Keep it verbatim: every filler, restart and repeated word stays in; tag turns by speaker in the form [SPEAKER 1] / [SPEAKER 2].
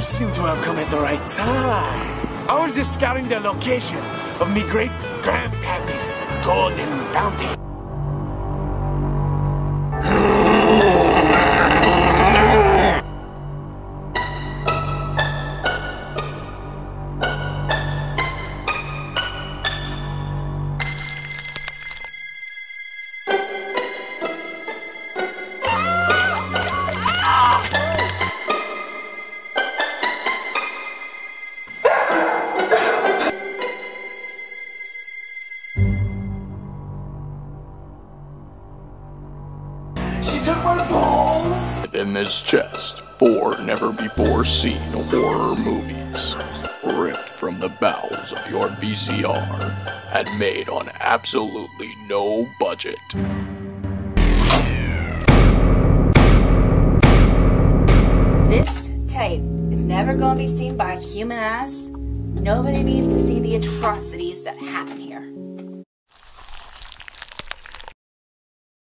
[SPEAKER 1] seem to have come at the right time. I was just scouting the location of me great-grandpappy's golden bounty. She took my balls!
[SPEAKER 2] Within this chest, four never-before-seen horror movies, ripped from the bowels of your V C R, and made on absolutely no budget.
[SPEAKER 3] This tape is never going to be seen by a human eyes. Nobody needs to see the atrocities that happen here.